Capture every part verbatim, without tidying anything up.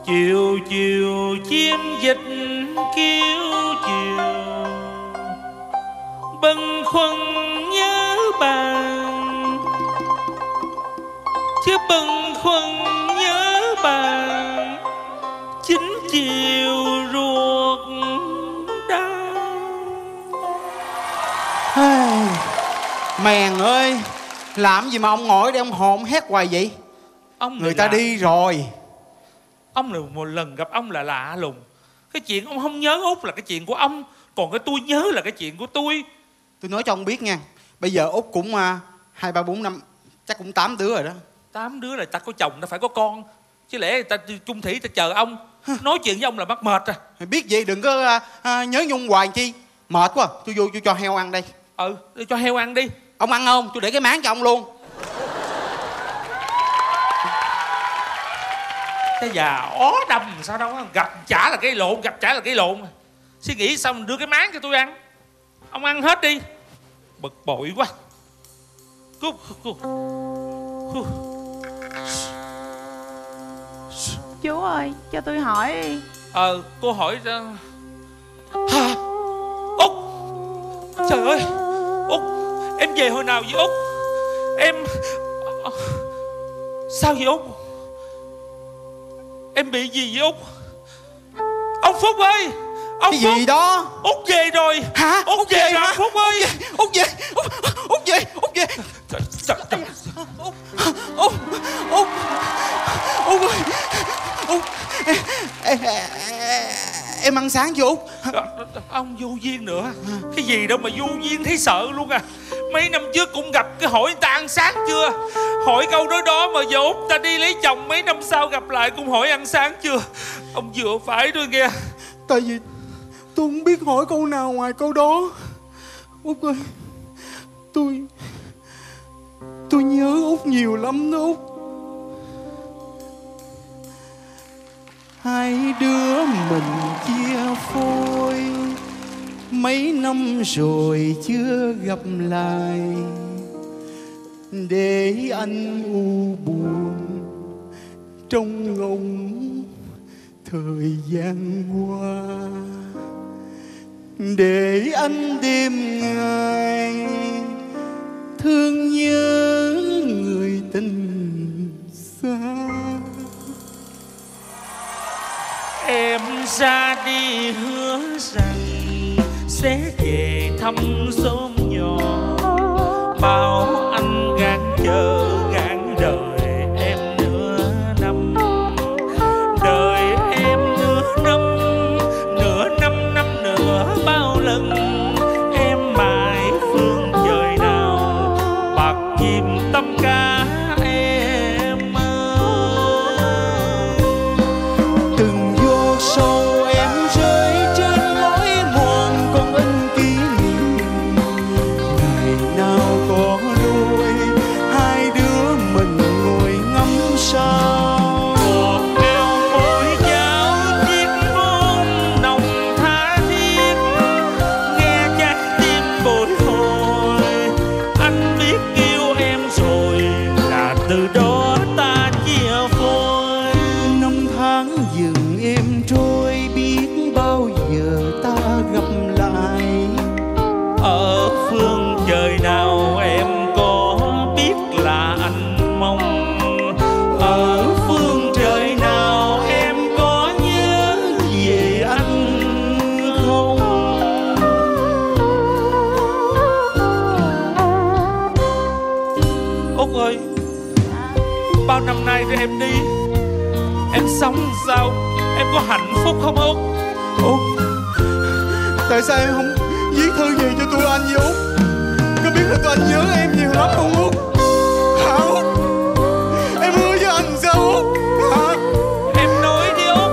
Chiều chiều chim dịch kêu chiều, bâng khuâng nhớ bạn, chứ bâng khuâng nhớ bạn, chính chiều ruột đau. Mèn ơi, làm gì mà ông ngồi đây ông hồn hét hoài vậy? Ông người ta lạ. đi rồi. Ông là một lần gặp ông là lạ lùng. Cái chuyện ông không nhớ Út là cái chuyện của ông, còn cái tôi nhớ là cái chuyện của tôi. Tôi nói cho ông biết nha, bây giờ Út cũng uh, hai ba bốn năm, chắc cũng tám đứa rồi đó. Tám đứa là ta có chồng, ta phải có con, chứ lẽ ta chung thủy ta chờ ông. Nói chuyện với ông là mắc mệt à. Biết gì đừng có uh, uh, nhớ nhung hoài chi. Mệt quá, tôi vô tôi cho heo ăn đây. Ừ, cho heo ăn đi. Ông ăn không? Tôi để cái máng cho ông luôn. Cái già ó đâm sao đâu, gặp chả là cái lộn, gặp chả là cái lộn. Suy nghĩ xong đưa cái máng cho tôi ăn. Ông ăn hết đi. Bực bội quá. Cút, cút, cút. Chú ơi, cho tôi hỏi đi. Ờ, cô hỏi ra. Hả? Út! Trời ơi! Út! Em về hồi nào vậy Út? Em... Sao vậy Út? Em bị gì vậy Út? Ông Phúc ơi! Ông cái Phúc. Gì đó? Út về rồi! Hả? Út, Út về, về rồi hả? Phúc ơi! Út về! Út, Út về! Út về! Trời, trời, trời. Út! Út! Út! Út ơi! Út! Em, em, em ăn sáng chưa Út? Ông vô duyên nữa. Cái gì đâu mà vô duyên thấy sợ luôn à. Mấy năm trước cũng gặp cái hỏi người ta ăn sáng chưa. Hỏi câu đó đó mà giờ Út ta đi lấy chồng, mấy năm sau gặp lại cũng hỏi ăn sáng chưa. Ông vừa phải rồi nghe. Tại vì tôi không biết hỏi câu nào ngoài câu đó. Út ơi, Tôi Tôi nhớ Út nhiều lắm đó Út. Hai đứa mình chia phôi, mấy năm rồi chưa gặp lại, để anh u buồn trong ngóng thời gian qua, để anh đêm ngày thương nhớ người tình xa. Em ra đi hứa rằng sẽ về thăm xóm nhỏ, bảo anh gắng chờ gắng đợi em nửa năm, đợi em nửa năm, nửa năm năm nữa bao lần em mãi phương trời nào bạc chìm tâm ca em ơi. Từng vô sâu em rơi trên lối mòn con in kỷ niệm, ngày nào có đôi hai đứa mình ngồi ngắm sao. Ngọt ngào môi cháo chiếc hôn nồng tha thiết, nghe trái tim bồi hồi. Anh biết yêu em rồi là từ đó ta chia phôi. Năm tháng dừng êm trôi, biết bao giờ ta gặp lại. Ở phương trời nào em có biết là anh mong, ở phương trời nào em có nhớ về anh không. Út ơi, bao năm nay rồi em đi, em sống sao, em có hạnh phúc không Út? Út, tại sao em không viết thư về cho tụi anh vậy Út? Có biết là tụi anh nhớ em nhiều lắm không Út? Hả Út? Em hứa với anh sao Út? Hả? Em nói đi Út.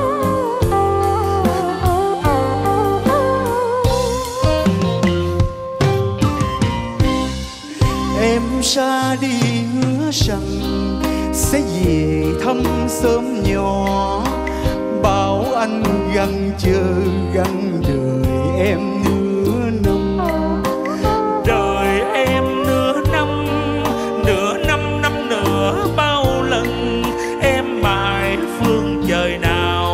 Em ra đi hứa rằng sẽ về thăm xóm nhỏ, bảo anh gắng chờ gắng đợi em nửa năm, Đời em nửa năm, nửa năm năm nữa bao lần em mãi phương trời nào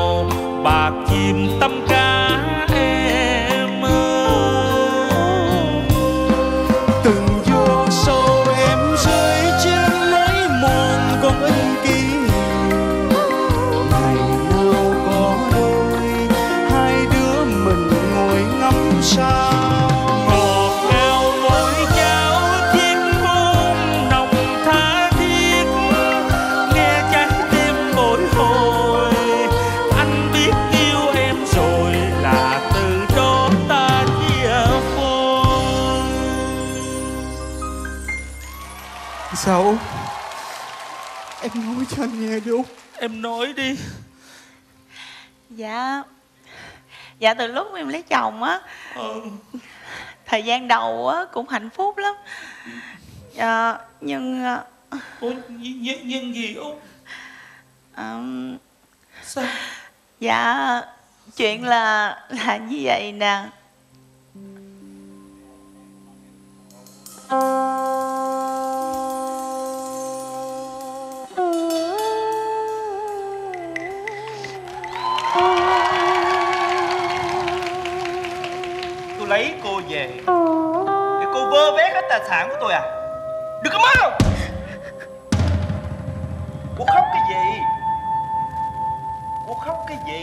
nói cho anh nghe đi Út. Em nói đi. Dạ Dạ từ lúc em lấy chồng á, Ừ. thời gian đầu á cũng hạnh phúc lắm. Dạ, nhưng Ủa, nhân, nhân gì Út? à, Sao? Dạ chuyện là là như vậy nè. Tôi lấy cô về để cô vơ vét hết tài sản của tôi à? Đừng có mơ. Cô khóc cái gì? Cô khóc cái gì?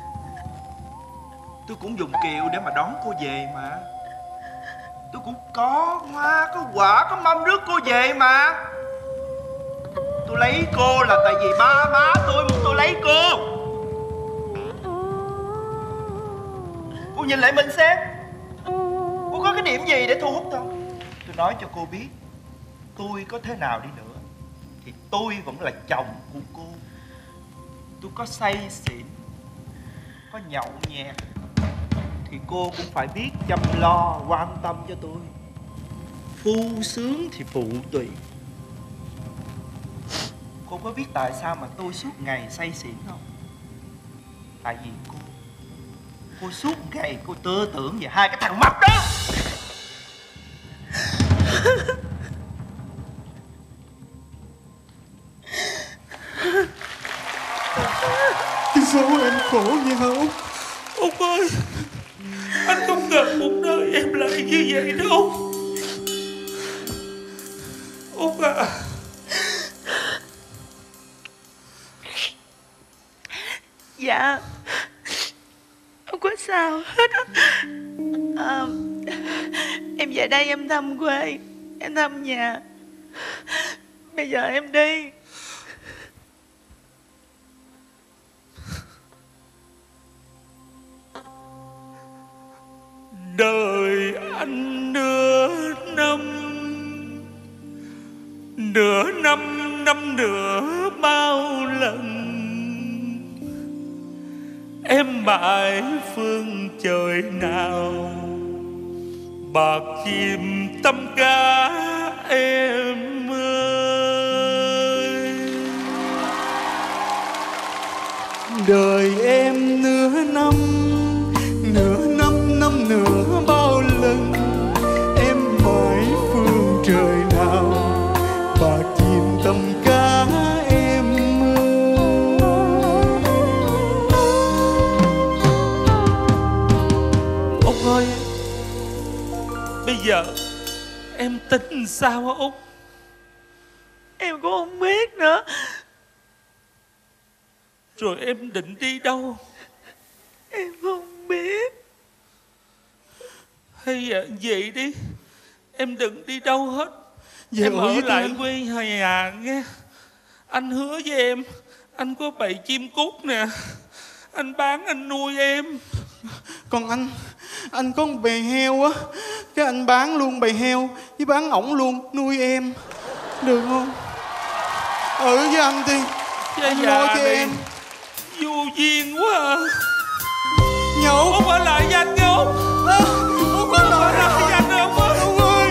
Tôi cũng dùng kiệu để mà đón cô về mà. Tôi cũng có hoa, có quả, có mâm rước cô về mà. Tôi lấy cô là tại vì ba má tôi muốn tôi lấy cô. Cô nhìn lại mình xem, cô có cái điểm gì để thu hút tôi? Tôi nói cho cô biết, tôi có thế nào đi nữa thì tôi vẫn là chồng của cô. Tôi có say xỉn, có nhậu nhẹt thì cô cũng phải biết chăm lo, quan tâm cho tôi. Phu sướng thì phụ tùy. Cô có biết tại sao mà tôi suốt ngày say xỉn không? Tại vì cô Cô suốt ngày cô tư tưởng về hai cái thằng mập đó. Cái số em khổ vậy hả Út? Út ơi, anh không ngờ cuộc đời em lại như vậy đâu. Út à. Dạ không có sao hết á. À, em về đây em thăm quê, em thăm nhà. Bây giờ em đi. Đời anh nửa năm, nửa năm năm nửa bao lần em mãi phương trời nào bạc chìm tâm cá em ơi. Đời em nửa năm, nửa năm năm nửa bao lần em mãi phương trời nào bạc chìm tâm cá em ơi. Út ơi, bây giờ em tính sao hả Út? Em cũng không biết nữa. Rồi em định đi đâu? Em không biết. Hay là vậy đi, em đừng đi đâu hết. Về em ở ở với lại tôi. quê nhà nghe. Anh hứa với em, anh có bầy chim cút nè, anh bán anh nuôi em. Còn anh, anh có một bầy heo á, cái anh bán luôn bầy heo với bán ổng luôn nuôi em, được không? Ở với anh đi, Chứ anh già lo cho này em. vô duyên quá à. Nhậu. Út ở lại với anh nghe Út. À, Út ở Út ở lại lại với anh không ơi. Út ơi.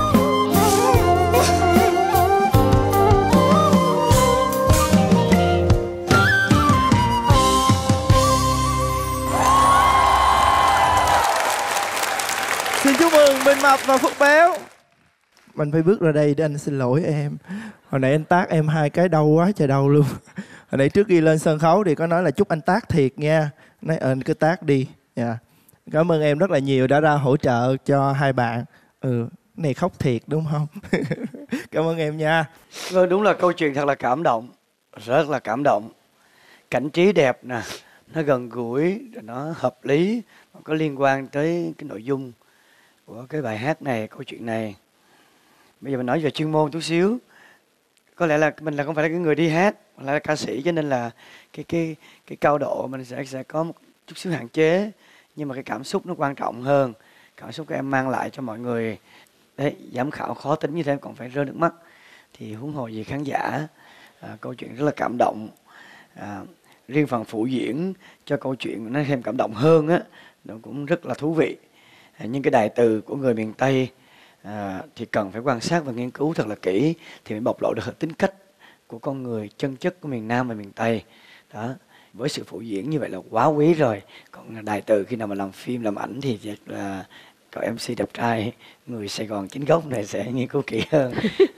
Xin chúc mừng Bình Mập và Phúc Béo. Mình phải bước ra đây để anh xin lỗi em. Hồi nãy anh tát em hai cái đau quá trời đau luôn. Hồi nãy trước khi lên sân khấu thì có nói là chúc anh tát thiệt nha. Nói ờ, anh cứ tát đi. Yeah. Cảm ơn em rất là nhiều đã ra hỗ trợ cho hai bạn. Ừ, này khóc thiệt đúng không? Cảm ơn em nha. Vâng, đúng là câu chuyện thật là cảm động. Rất là cảm động. Cảnh trí đẹp nè, nó gần gũi, nó hợp lý, có liên quan tới cái nội dung của cái bài hát này, câu chuyện này. Bây giờ mình nói về chuyên môn chút xíu. Có lẽ là mình là không phải là cái người đi hát, mà là ca sĩ, cho nên là cái cái cái cao độ mình sẽ sẽ có một chút xíu hạn chế, nhưng mà cái cảm xúc nó quan trọng hơn. Cảm xúc các em mang lại cho mọi người. Đấy, giám khảo khó tính như thế còn phải rơi nước mắt thì huống hồ gì khán giả. à, câu chuyện rất là cảm động. À, riêng phần phụ diễn cho câu chuyện nó thêm cảm động hơn á, nó cũng rất là thú vị. À, những cái đại từ của người miền Tây à, thì cần phải quan sát và nghiên cứu thật là kỹ thì mới bộc lộ được tính cách của con người chân chất của miền Nam và miền Tây. Đó, với sự phụ diễn như vậy là quá quý rồi. Còn đại từ khi nào mà làm phim làm ảnh thì thật là cậu em xê đẹp trai người Sài Gòn chính gốc này sẽ nghiên cứu kỹ hơn.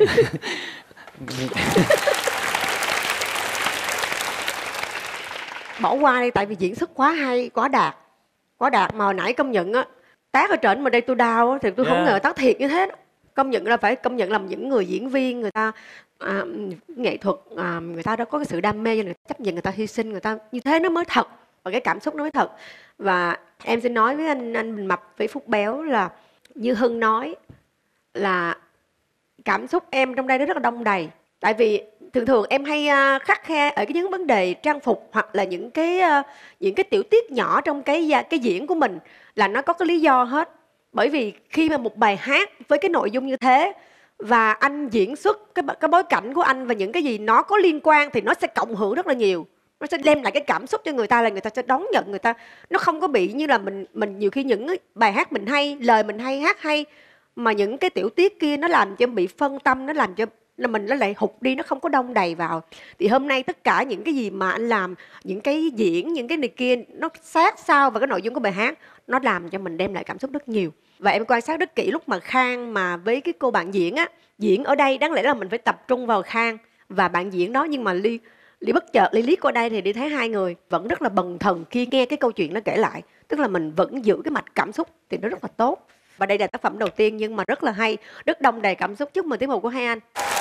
Bỏ qua đi, tại vì diễn xuất quá hay, quá đạt, quá đạt mà hồi nãy công nhận á, tác ở trển mà đây tôi đau á, thì tôi yeah. không ngờ tác thiệt như thế đó. Công nhận là phải công nhận làm những người diễn viên, người ta à, nghệ thuật, à, người ta đã có cái sự đam mê, người ta chấp nhận, người ta hy sinh, người ta như thế nó mới thật, và cái cảm xúc nó mới thật. Và em xin nói với anh anh Bình Mập với Phúc Béo là như Hân nói là cảm xúc em trong đây nó rất là đong đầy. Tại vì thường thường em hay uh, khắt khe ở cái những vấn đề trang phục hoặc là những cái uh, những cái tiểu tiết nhỏ trong cái cái diễn của mình là nó có cái lý do hết. Bởi vì khi mà một bài hát với cái nội dung như thế và anh diễn xuất cái cái bối cảnh của anh và những cái gì nó có liên quan thì nó sẽ cộng hưởng rất là nhiều. Nó sẽ đem lại cái cảm xúc cho người ta, là người ta sẽ đón nhận, người ta nó không có bị như là mình mình nhiều khi những bài hát mình hay, lời mình hay, hát hay mà những cái tiểu tiết kia nó làm cho em bị phân tâm, nó làm cho là mình nó lại hụt đi, nó không có đông đầy vào. Thì hôm nay tất cả những cái gì mà anh làm, những cái diễn, những cái này kia nó sát sao vào cái nội dung của bài hát, nó làm cho mình đem lại cảm xúc rất nhiều. Và em quan sát rất kỹ lúc mà Khang mà với cái cô bạn diễn á, diễn ở đây đáng lẽ là mình phải tập trung vào Khang và bạn diễn đó, nhưng mà Ly Ly bất chợt Ly liếc qua đây thì đi thấy hai người vẫn rất là bần thần khi nghe cái câu chuyện nó kể lại, tức là mình vẫn giữ cái mạch cảm xúc thì nó rất là tốt. Và đây là tác phẩm đầu tiên nhưng mà rất là hay, rất đông đầy cảm xúc. Chúc mừng tiết mục của hai anh.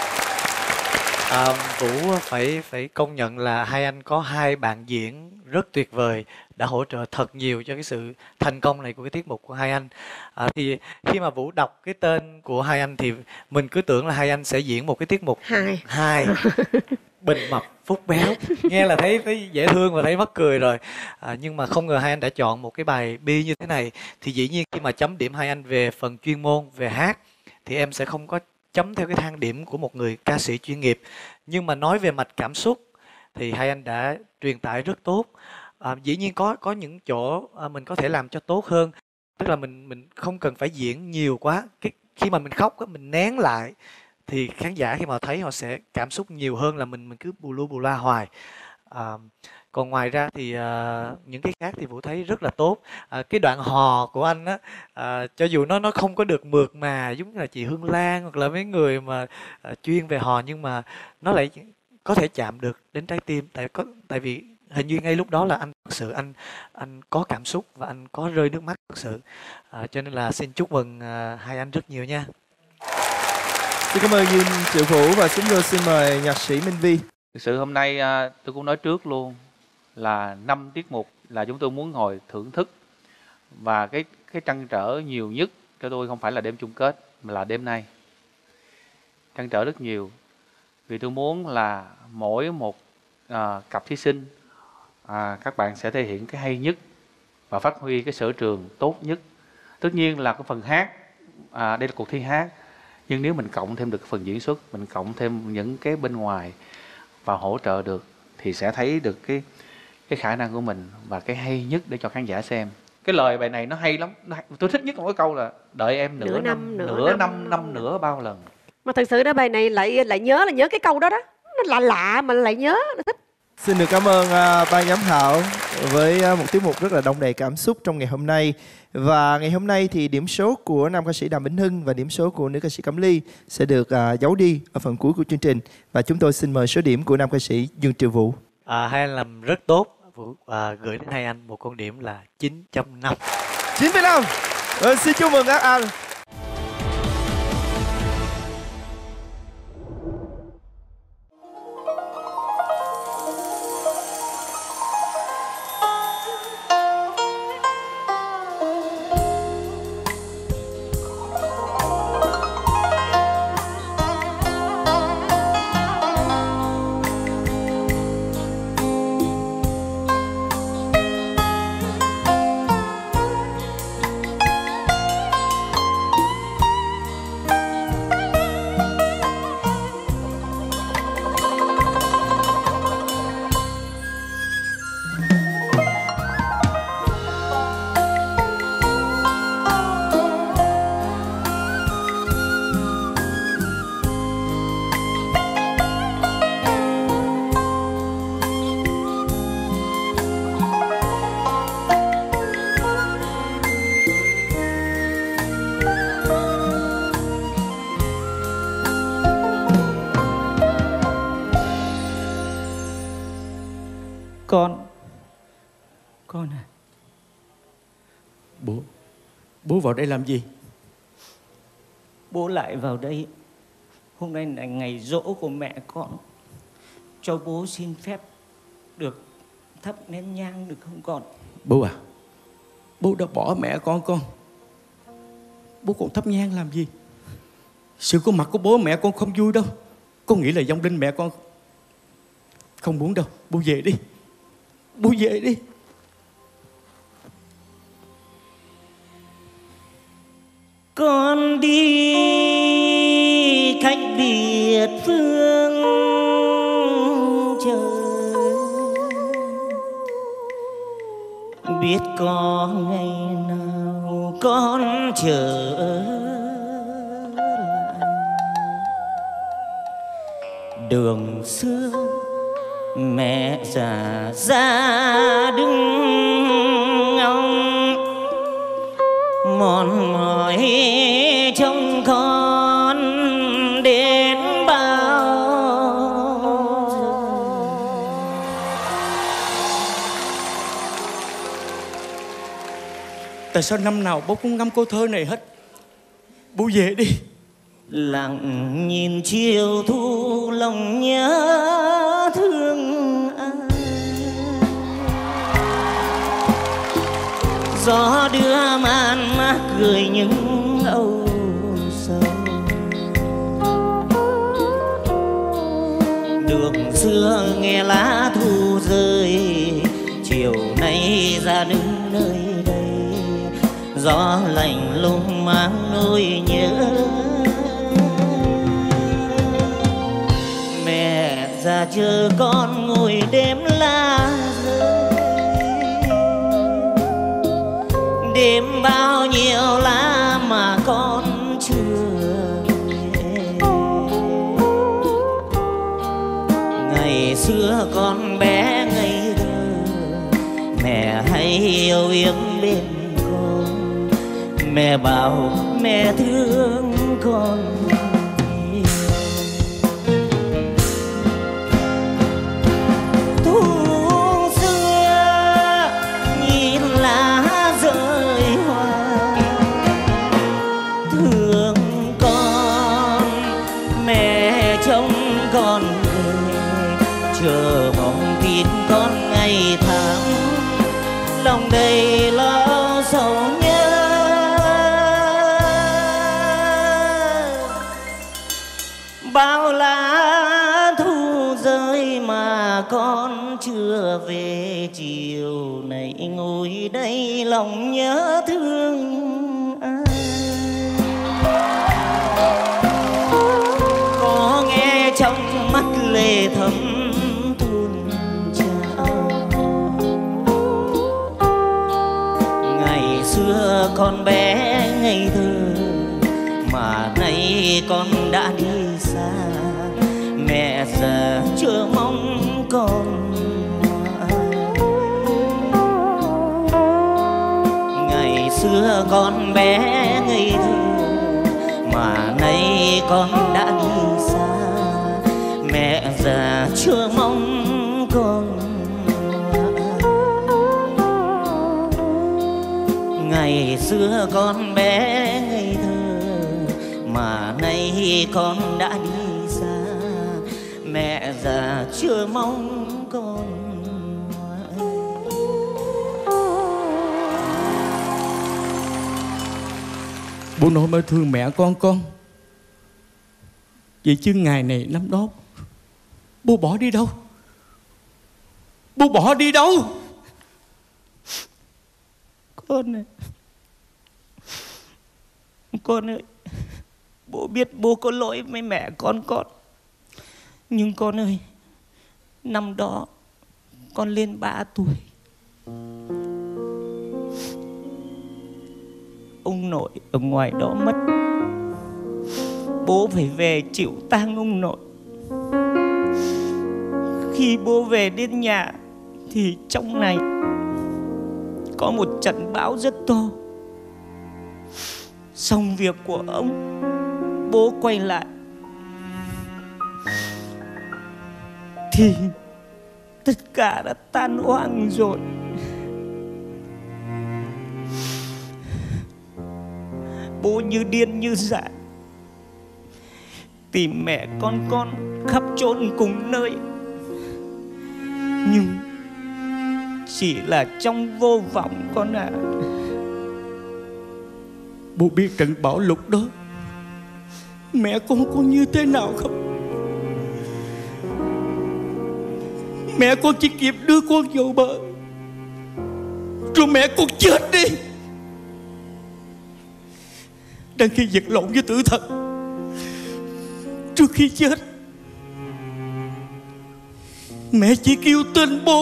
À, Vũ phải phải công nhận là hai anh có hai bạn diễn rất tuyệt vời, đã hỗ trợ thật nhiều cho cái sự thành công này của cái tiết mục của hai anh. À, thì khi mà Vũ đọc cái tên của hai anh thì mình cứ tưởng là hai anh sẽ diễn một cái tiết mục hai, hai. Bình Mập Phúc Béo, nghe là thấy thấy dễ thương và thấy mắc cười rồi. À, nhưng mà không ngờ hai anh đã chọn một cái bài bi như thế này. Thì dĩ nhiên khi mà chấm điểm hai anh về phần chuyên môn, về hát thì em sẽ không có chấm theo cái thang điểm của một người ca sĩ chuyên nghiệp. Nhưng mà nói về mạch cảm xúc thì hai anh đã truyền tải rất tốt. À, dĩ nhiên có có những chỗ à, mình có thể làm cho tốt hơn. Tức là mình mình không cần phải diễn nhiều quá. Cái khi mà mình khóc á, mình nén lại thì khán giả khi mà thấy họ sẽ cảm xúc nhiều hơn là mình mình cứ bù lu bù la hoài. À, còn ngoài ra thì à, những cái khác thì Vũ thấy rất là tốt. À, cái đoạn hò của anh á, à, cho dù nó nó không có được mượt mà giống là chị Hương Lan hoặc là mấy người mà à, chuyên về hò, nhưng mà nó lại có thể chạm được đến trái tim. Tại có tại vì hình như ngay lúc đó là anh thật sự anh anh có cảm xúc và anh có rơi nước mắt thật sự. À, cho nên là xin chúc mừng à, hai anh rất nhiều nha. Xin cảm ơn Dinh Triệu Vũ và chúng tôi xin mời nhạc sĩ Minh Vi. Thực sự hôm nay tôi cũng nói trước luôn là năm tiết mục là chúng tôi muốn ngồi thưởng thức, và cái cái trăn trở nhiều nhất cho tôi không phải là đêm chung kết mà là đêm nay. Trăn trở rất nhiều vì tôi muốn là mỗi một à, cặp thí sinh à, các bạn sẽ thể hiện cái hay nhất và phát huy cái sở trường tốt nhất. Tất nhiên là cái phần hát, à, đây là cuộc thi hát, nhưng nếu mình cộng thêm được phần diễn xuất, mình cộng thêm những cái bên ngoài và hỗ trợ được thì sẽ thấy được cái cái khả năng của mình và cái hay nhất để cho khán giả xem. Cái lời bài này nó hay lắm. Tôi thích nhất một cái câu là đợi em nửa, nửa năm, năm, nửa năm, năm, năm nữa bao lần. Mà thật sự đó bài này lại lại nhớ là nhớ cái câu đó đó. Nó lạ lạ mà lại nhớ, nó thích. Xin được cảm ơn uh, ban giám khảo với uh, một tiết mục rất là đông đầy cảm xúc trong ngày hôm nay. Và ngày hôm nay thì điểm số của nam ca sĩ Đàm Vĩnh Hưng và điểm số của nữ ca sĩ Cẩm Ly sẽ được uh, giấu đi ở phần cuối của chương trình. Và chúng tôi xin mời số điểm của nam ca sĩ Dương Triệu Vũ. À, hai anh làm rất tốt. Vũ à, gửi đến hai anh một con điểm là chín chấm năm. chín phẩy năm. Rồi, xin chúc mừng các anh. Con à. Bố, bố vào đây làm gì? Bố lại vào đây. Hôm nay là ngày giỗ của mẹ con. Cho bố xin phép được thắp nén nhang được không con? Bố à, bố đã bỏ mẹ con con. Bố còn thắp nhang làm gì? Sự có mặt của bố mẹ con không vui đâu. Có nghĩa là vong linh mẹ con không muốn đâu. Bố về đi. Bố về đi. Con đi khách biệt phương trời, biết có ngày nào con trở lại đường xưa. Mẹ già ra đứng ngóng mòn mỏi trông con đến bao giờ. Tại sao năm nào bố cũng ngâm câu thơ này hết? Bố về đi. Lặng nhìn chiều thu lòng nhớ thương ai. Gió đưa man mát cười những âu sầu. Đường xưa nghe lá thu rơi, chiều nay ra đứng nơi đây. Gió lạnh lùng mang nỗi nhớ. Mẹ già chờ con ngồi đêm lá rơi. Đêm bao nhiêu lá mà con chưa về. Ngày xưa con bé ngây thơ, mẹ hay yêu yếm bên con. Mẹ bảo mẹ thương con. Chờ mong tin con ngày tháng, lòng đầy lo sầu nhớ. Bao lá thu rơi mà con chưa về. Chiều này ngồi đây lòng nhớ thương ai. Có nghe trong mắt lệ thầm tuôn trào. Ngày xưa con bé ngây thơ mà nay con đã đi xa. Mẹ già chưa mong con mãi. Ngày xưa con bé ngây thơ mà nay con đã đi xa. Mẹ già chưa mong con mãi. Ngày xưa con bé ngây thơ mà nay con đã đi xa. Mẹ già chưa mong con mãi. Bố nói mới thương mẹ con con. Vậy chứ ngày này năm đó bố bỏ đi đâu? Bố bỏ đi đâu? Con ơi, con ơi, bố biết bố có lỗi với mẹ con con. Nhưng con ơi, năm đó con lên ba tuổi. Ông nội ở ngoài đó mất. Bố phải về chịu tang ông nội. Khi bố về đến nhà thì trong này có một trận bão rất to. Xong việc của ông, bố quay lại thì tất cả đã tan hoang rồi. bố như điên như dại, tìm mẹ con con khắp chốn cùng nơi, nhưng chỉ là trong vô vọng con ạ. À. Bố biết trận bão lúc đó mẹ con có như thế nào không? Mẹ con chỉ kịp đưa con vào bờ, rồi mẹ con chết đi. Đang khi vật lộn với tử thần, trước khi chết mẹ chỉ kêu tên bố.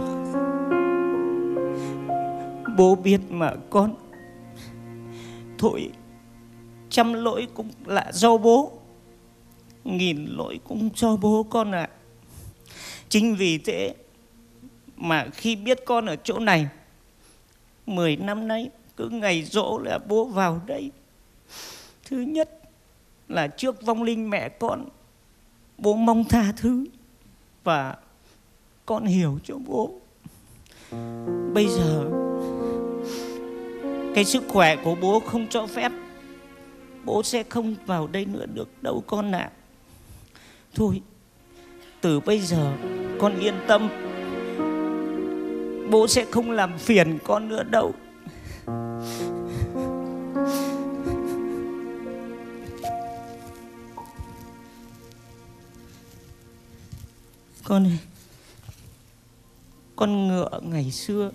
Bố biết mà con. Thôi, trăm lỗi cũng là do bố, nghìn lỗi cũng do bố con ạ. À. Chính vì thế mà khi biết con ở chỗ này, mười năm nay cứ ngày giỗ là bố vào đây. Thứ nhất là trước vong linh mẹ con, bố mong tha thứ và con hiểu cho bố. Bây giờ cái sức khỏe của bố không cho phép, bố sẽ không vào đây nữa được đâu con ạ. À. Thôi, từ bây giờ con yên tâm, bố sẽ không làm phiền con nữa đâu. Con ơi, con ngựa ngày xưa,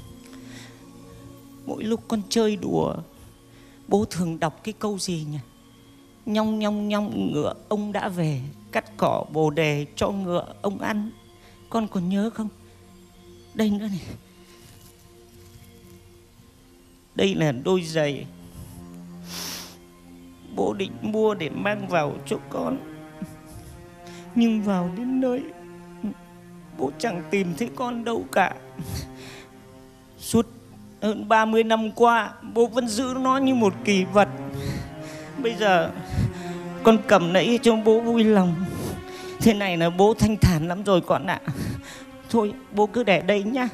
mỗi lúc con chơi đùa, bố thường đọc cái câu gì nhỉ? Nhong nhong nhong ngựa ông đã về, cắt cỏ bồ đề cho ngựa ông ăn. Con còn nhớ không? Đây nữa này. Đây là đôi giày bố định mua để mang vào cho con, nhưng vào đến nơi bố chẳng tìm thấy con đâu cả. Suốt hơn ba mươi năm qua, bố vẫn giữ nó như một kỳ vật. Bây giờ con cầm nãy cho bố vui lòng. Thế này là bố thanh thản lắm rồi con ạ. À. Thôi bố cứ để đây nhá.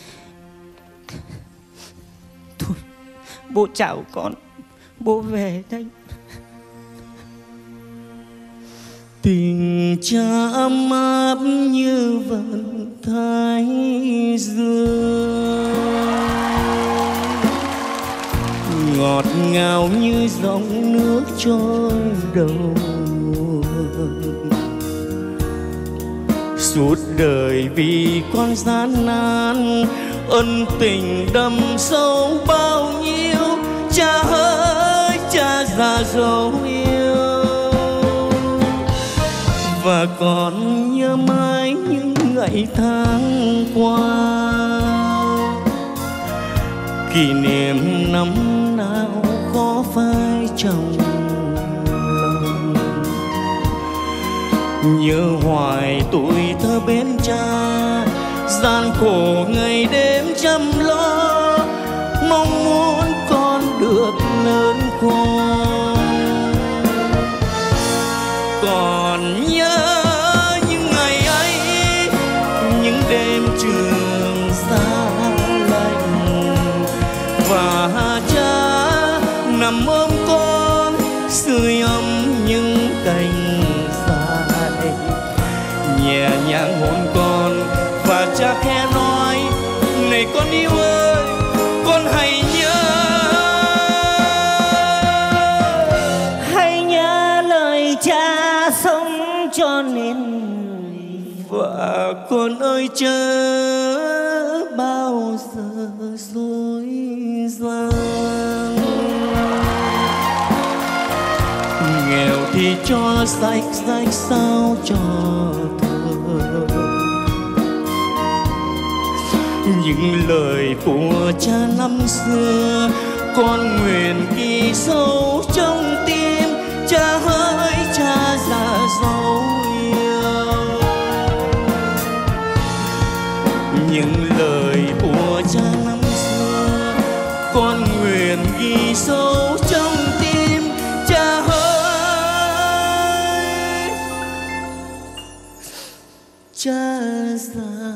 Thôi bố chào con, bố về đây. Tình cha ấm áp như vầng thái dương, ngọt ngào như dòng nước trôi đầu. Suốt đời vì con gian nan, ân tình đậm sâu bao nhiêu. Cha ơi cha già dấu yêu, và còn nhớ mãi những ngày tháng qua. Kỷ niệm năm nào khó phai trong lòng, nhớ hoài tuổi thơ bên cha, gian khổ ngày đêm chăm lo, mong muốn con được lớn khôn. Còn nhớ những ngày ấy, những đêm trường xa lạnh, và cha nằm ôm con sưởi ấm những cành dài, nhẹ nhàng hôn con và cha khẽ nói: này con yêu ơi, con hãy nhớ, hãy nhớ lời cha sống cho nên người. Và con ơi chớ bao giờ dối gian, nghèo thì cho sách sách sao cho thơ, những lời của cha năm xưa con nguyện ghi sâu trong tim. Cha ơi cha già dấu yêu, những lời của cha năm xưa con nguyện ghi sâu trong tim. Cha ơi cha già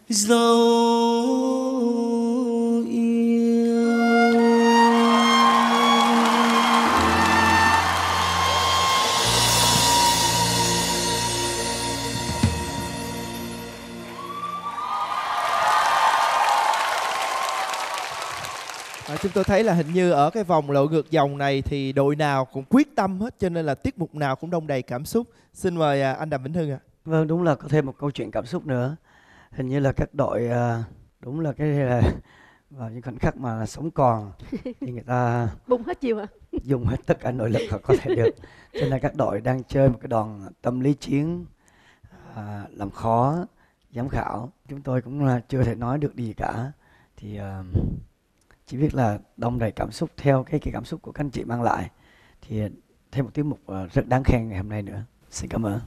dấu yêu. À, chúng tôi thấy là hình như ở cái vòng lội ngược dòng này thì đội nào cũng quyết tâm hết, cho nên là tiết mục nào cũng đong đầy cảm xúc. Xin mời à, anh Đàm Vĩnh Hưng ạ. Vâng, đúng là có thêm một câu chuyện cảm xúc nữa. Hình như là các đội à, đúng là cái là vào những khoảnh khắc mà sống còn thì người ta Bung hết chiều ạ. dùng hết tất cả nội lực họ có thể được. Cho nên các đội đang chơi một cái đòn tâm lý chiến, à, làm khó giám khảo. Chúng tôi cũng là chưa thể nói được gì cả. Thì à, chỉ biết là đong đầy cảm xúc theo cái cái cảm xúc của các anh chị mang lại. Thì thêm một tiết mục à, rất đáng khen ngày hôm nay nữa. Xin cảm ơn.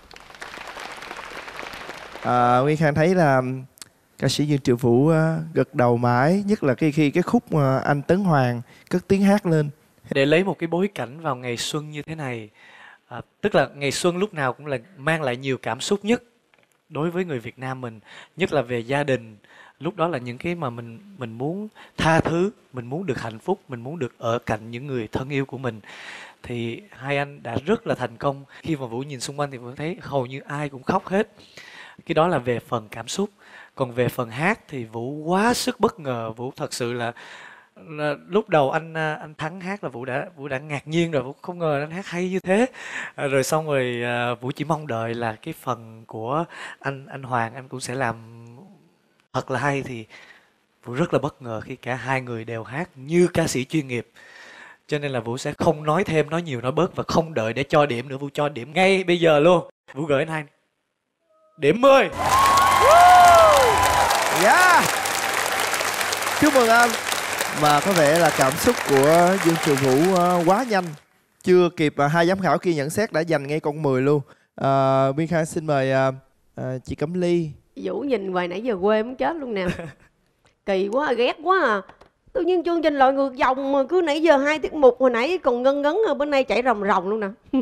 À, Nguyên Khang thấy là ca sĩ Dương Triệu Vũ uh, gật đầu mãi, nhất là khi khi cái khúc mà anh Tấn Hoàng cất tiếng hát lên. Để lấy một cái bối cảnh vào ngày xuân như thế này, à, tức là ngày xuân lúc nào cũng là mang lại nhiều cảm xúc nhất đối với người Việt Nam mình, nhất là về gia đình. Lúc đó là những cái mà mình mình muốn tha thứ, mình muốn được hạnh phúc, mình muốn được ở cạnh những người thân yêu của mình. Thì hai anh đã rất là thành công. Khi mà Vũ nhìn xung quanh thì Vũ thấy hầu như ai cũng khóc hết. Cái đó là về phần cảm xúc. Còn về phần hát thì Vũ quá sức bất ngờ. Vũ thật sự là, là lúc đầu anh anh Thắng hát là Vũ đã Vũ đã ngạc nhiên rồi. Vũ không ngờ anh hát hay như thế. À, rồi xong rồi à, Vũ chỉ mong đợi là cái phần của anh anh Hoàng anh cũng sẽ làm thật là hay. Thì Vũ rất là bất ngờ khi cả hai người đều hát như ca sĩ chuyên nghiệp. Cho nên là Vũ sẽ không nói thêm, nói nhiều, nói bớt và không đợi để cho điểm nữa. Vũ cho điểm ngay bây giờ luôn. Vũ gửi anh hai điểm mười. Yeah. Chúc mừng anh. Mà có vẻ là cảm xúc của Dương Triệu Vũ uh, quá nhanh, chưa kịp uh, hai giám khảo kia nhận xét đã giành ngay con mười luôn. uh, Nguyên Khang xin mời uh, uh, chị Cẩm Ly. Vũ nhìn hoài nãy giờ quê muốn chết luôn nè. Kỳ quá, ghét quá à. Tự nhiên chương trình lội ngược dòng mà cứ nãy giờ hai tiết mục, hồi nãy còn ngân ngấn rồi, bên nay chảy ròng ròng luôn nè.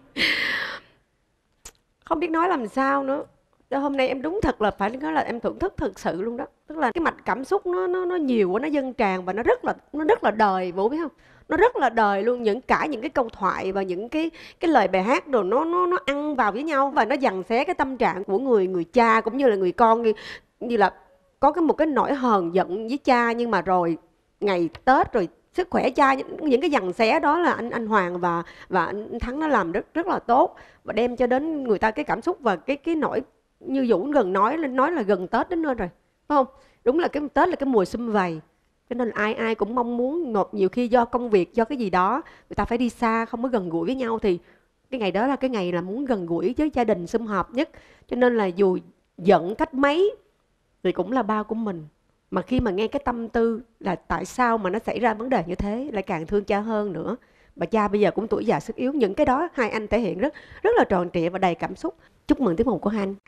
Không biết nói làm sao nữa. Đó, hôm nay em đúng thật là phải nói là em thưởng thức thực sự luôn đó. Tức là cái mạch cảm xúc nó nó nó nhiều quá, nó dâng tràn và nó rất là nó rất là đời, Vũ biết không? Nó rất là đời luôn, những cả những cái câu thoại và những cái cái lời bài hát đồ nó nó nó ăn vào với nhau và nó giằng xé cái tâm trạng của người người cha cũng như là người con, như, như là có cái một cái nỗi hờn giận với cha, nhưng mà rồi ngày Tết rồi sức khỏe cha, những cái giằng xé đó là anh anh Hoàng và và anh Thắng nó làm rất rất là tốt và đem cho đến người ta cái cảm xúc và cái cái nỗi như Vũ gần nói nói là gần Tết đến nơi rồi, phải không? Đúng là cái Tết là cái mùa sum vầy, cho nên ai ai cũng mong muốn, một nhiều khi do công việc, do cái gì đó người ta phải đi xa, không có gần gũi với nhau, thì cái ngày đó là cái ngày là muốn gần gũi với gia đình sum họp nhất. Cho nên là dù giận cách mấy thì cũng là ba của mình, mà khi mà nghe cái tâm tư là tại sao mà nó xảy ra vấn đề như thế, lại càng thương cha hơn nữa. Bà cha bây giờ cũng tuổi già sức yếu, những cái đó hai anh thể hiện rất rất là tròn trịa và đầy cảm xúc. Chúc mừng tiết mục của hai anh.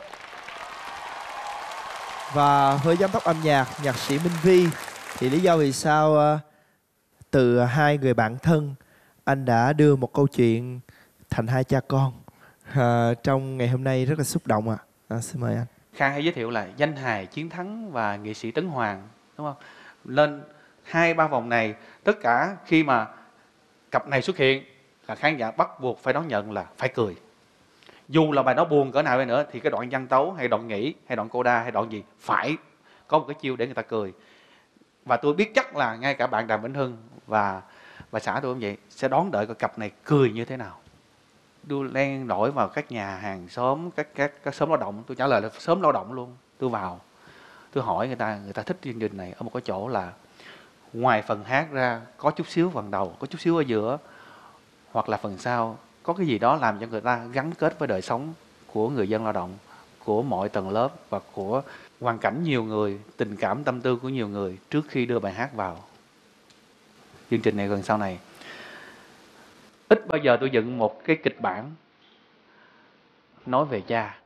Và với giám đốc âm nhạc, nhạc sĩ Minh Vi, thì lý do vì sao uh, từ hai người bạn thân anh đã đưa một câu chuyện thành hai cha con uh, trong ngày hôm nay rất là xúc động ạ. À. À, xin mời anh. Khang hay giới thiệu là danh hài Chiến Thắng và nghệ sĩ Tấn Hoàng, đúng không? Lên hai ba vòng này, tất cả khi mà cặp này xuất hiện là khán giả bắt buộc phải đón nhận là phải cười. Dù là bài đó buồn cỡ nào đi nữa thì cái đoạn văn tấu hay đoạn nhảy hay đoạn coda hay đoạn gì phải có một cái chiêu để người ta cười. Và tôi biết chắc là ngay cả bạn Đàm Vĩnh Hưng và bà xã tôi cũng vậy, sẽ đón đợi cái cặp này cười như thế nào. Tôi len lỏi vào các nhà hàng xóm, các các các xóm lao động, tôi trả lời là xóm lao động luôn. Tôi vào, tôi hỏi người ta, người ta thích chương trình này ở một cái chỗ là ngoài phần hát ra có chút xíu phần đầu, có chút xíu ở giữa, hoặc là phần sau có cái gì đó làm cho người ta gắn kết với đời sống của người dân lao động, của mọi tầng lớp và của hoàn cảnh nhiều người, tình cảm tâm tư của nhiều người trước khi đưa bài hát vào chương trình này gần sau này. Ít bao giờ tôi dựng một cái kịch bản nói về cha.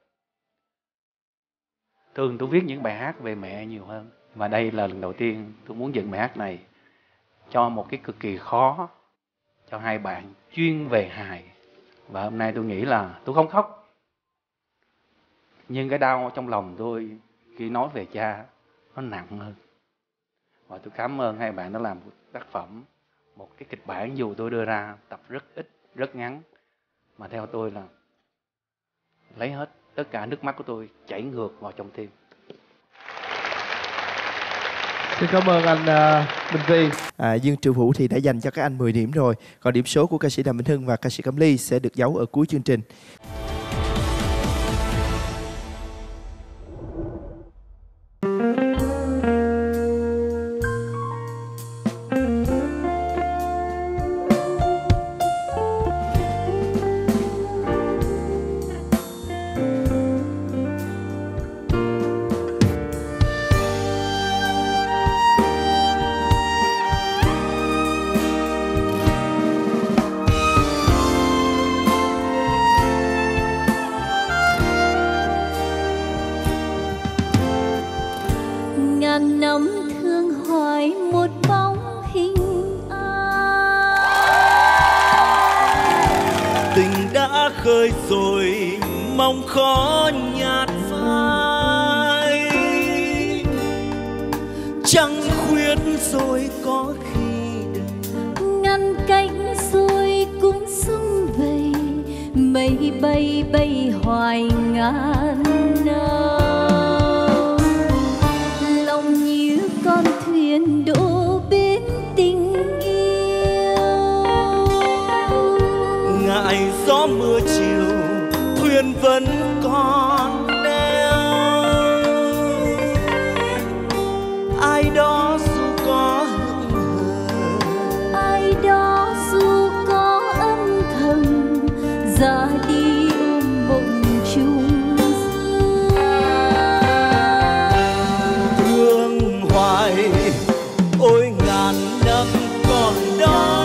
Thường tôi viết những bài hát về mẹ nhiều hơn. Mà đây là lần đầu tiên tôi muốn dựng bài hát này cho một cái cực kỳ khó, cho hai bạn chuyên về hài. Và hôm nay tôi nghĩ là tôi không khóc, nhưng cái đau trong lòng tôi khi nói về cha nó nặng hơn. Và tôi cảm ơn hai bạn đã làm một tác phẩm, một cái kịch bản dù tôi đưa ra tập rất ít, rất ngắn, mà theo tôi là lấy hết tất cả nước mắt của tôi chảy ngược vào trong tim. Xin cảm ơn anh uh, Minh Vi. À, Dương Triệu Vũ thì đã dành cho các anh mười điểm rồi. Còn điểm số của ca sĩ Đàm Vĩnh Hưng và ca sĩ Cẩm Ly sẽ được giấu ở cuối chương trình. ngàn năm thương hoài một bóng hình ai. Tình đã khơi rồi mong khó nhạt phai, trăng khuyết rồi có khi đừng ngăn cách rồi cũng sum vầy, mây bay bay hoài ngàn năm. Lòng như con thuyền đổ bên tình yêu, ngại gió mưa chiều thuyền vẫn còn đeo. Ai đó dù có hững hờ, ai đó dù có âm thầm ra đi ôm mộng chung xưa. thương hoài ôi ngàn năm còn đó,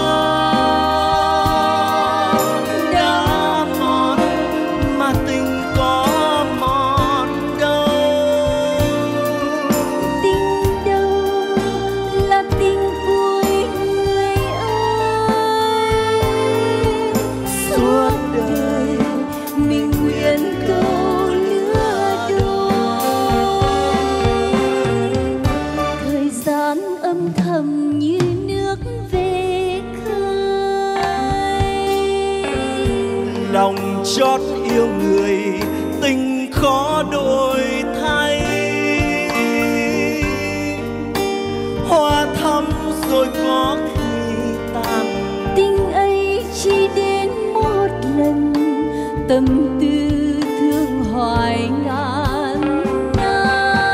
đã mòn mà tình có mòn đâu. Tình đâu là tình cuối người ơi, suốt đời mình nguyện câu lứa đôi. Thời gian âm thầm như nước về khơi, Lòng chót yêu người tình khó đổi thay. Hoa thắm rồi có khi tàn, tình ấy chỉ đến một lần, tâm tư thương hoài ngàn năm.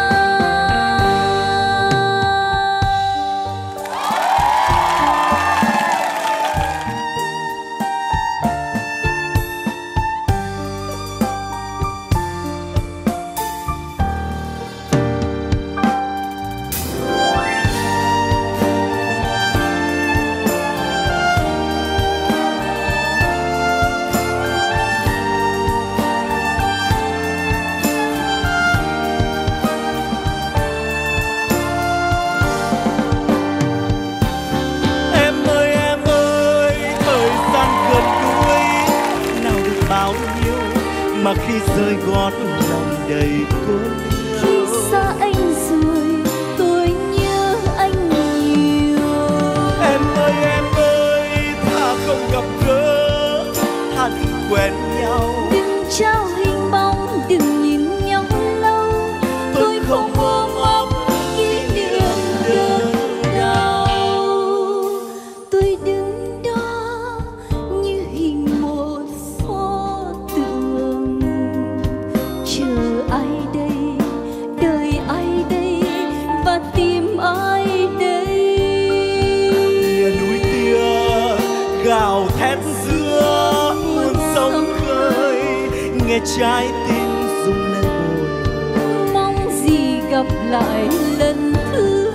em ơi em ơi, thời gian gần cuối nào được bao nhiêu mà khi rơi gót lòng đầy cơn Khi xa anh rồi tôi nhớ anh nhiều. Em ơi em ơi, thà không gặp gỡ, thà đừng quen nhau. Đừng trao hình bóng, đừng nhìn nhau lâu, tôi không ôm ấp kỷ niệm đớn đau. Tôi đứng đó như hình một pho tượng, chờ ai đây, đợi ai đây, và tìm ai đây. Tia núi tia gào thét giữa muôn sông khơi, nghe trái tim rung lên bồi hồi. Mong gì gặp lại lần thứ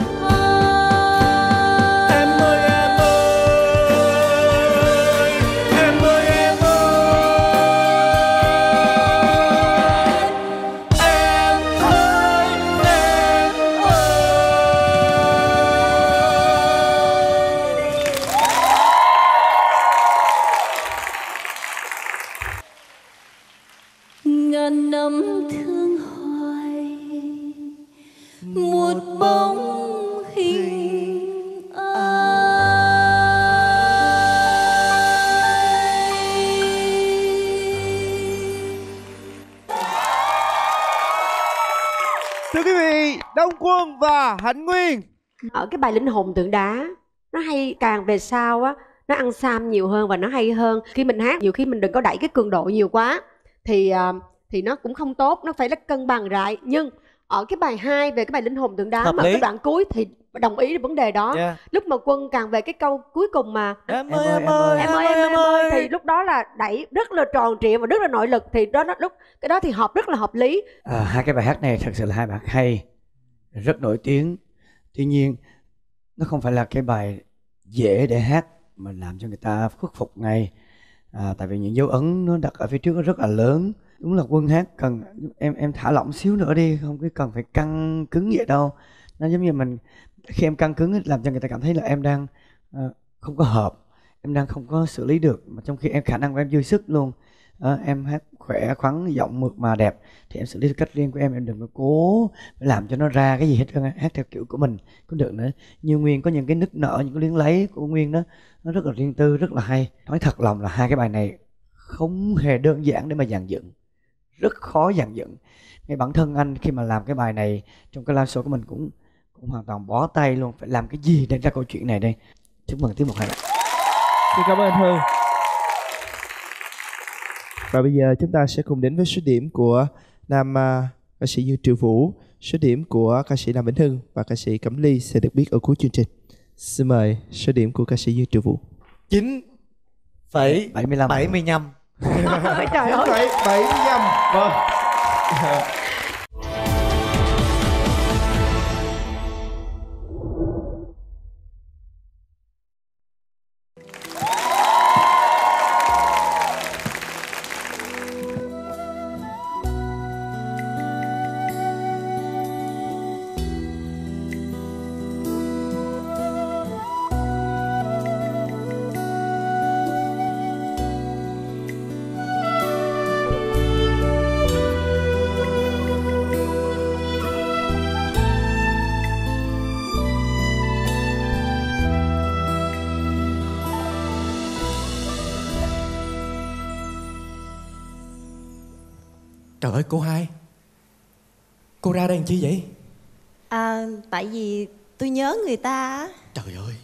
hai. Em ơi em ơi, em ơi em ơi, em ơi em ngàn năm thương hoài một bóng hình ai. Thưa quý vị, Đông Quân và Hạnh Nguyên Ở cái bài Linh Hồn Tượng Đá nó hay, càng về sau á nó ăn xăm nhiều hơn và nó hay hơn. Khi mình hát nhiều khi mình đừng có đẩy cái cường độ nhiều quá thì uh, thì nó cũng không tốt, nó phải là cân bằng lại. Nhưng ở cái bài hai về cái bài Linh Hồn Tượng Đá Hợp mà lý. cái đoạn cuối thì đồng ý với vấn đề đó. Yeah. Lúc mà Quân càng về cái câu cuối cùng mà Em ơi em ơi em ơi em ơi, em ơi thì lúc đó là đẩy rất là tròn trịa và rất là nội lực, thì đó, đó lúc cái đó thì hợp rất là hợp lý. À, hai cái bài hát này thật sự là hai bài hát hay, rất nổi tiếng. Tuy nhiên nó không phải là cái bài dễ để hát mà làm cho người ta khuất phục ngay. À, tại vì những dấu ấn nó đặt ở phía trước nó rất là lớn. Đúng là Quân hát cần em em thả lỏng xíu nữa đi, không cứ cần phải căng cứng vậy đâu. Nó giống như mình khi em căng cứng làm cho người ta cảm thấy là em đang uh, không có hợp, em đang không có xử lý được, mà trong khi em khả năng của em dư sức luôn. À, em hát khỏe khoắn, giọng mượt mà đẹp thì em xử lý cách riêng của em, em đừng có cố làm cho nó ra cái gì hết trơn. Hát theo kiểu của mình cũng được nữa. Như Nguyên có những cái nức nở, những cái luyến lấy của Nguyên đó nó rất là riêng tư, rất là hay. Nói thật lòng là hai cái bài này không hề đơn giản để mà dàn dựng, rất khó dàn dựng. Ngay bản thân anh khi mà làm cái bài này trong cái live show của mình cũng cũng hoàn toàn bó tay luôn, phải làm cái gì để ra câu chuyện này đây. Chúc mừng tiết mục hay. Xin cảm ơn anh Hương. Và bây giờ chúng ta sẽ cùng đến với số điểm của nam uh, ca sĩ Dương Triệu Vũ, số điểm của ca sĩ Đàm Vĩnh Hưng và ca sĩ Cẩm Ly sẽ được biết ở cuối chương trình. Xin mời số điểm của ca sĩ Dương Triệu Vũ. chín phẩy bảy mươi lăm. bảy mươi lăm. Trời ơi. bảy mươi lăm. Vâng. Trời ơi cô Hai, cô ra đây làm chi vậy? À, tại vì tôi nhớ người ta. Trời ơi,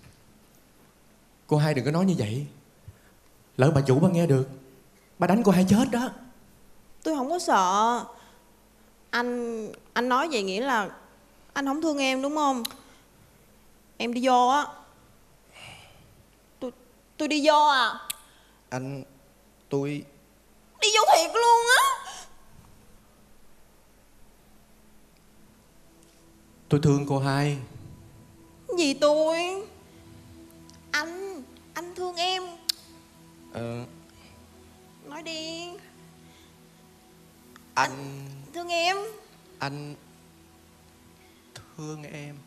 cô Hai đừng có nói như vậy. Lỡ bà chủ bà nghe được, bà đánh cô Hai chết đó. Tôi không có sợ. Anh anh nói vậy nghĩa là anh không thương em đúng không? Em đi vô á. Tôi tôi đi vô à? Anh, tôi... Đi vô thiệt luôn á. Tôi thương cô Hai. Gì tôi? Anh, anh thương em. Ờ... Nói đi. Anh... anh thương em. Anh... thương em.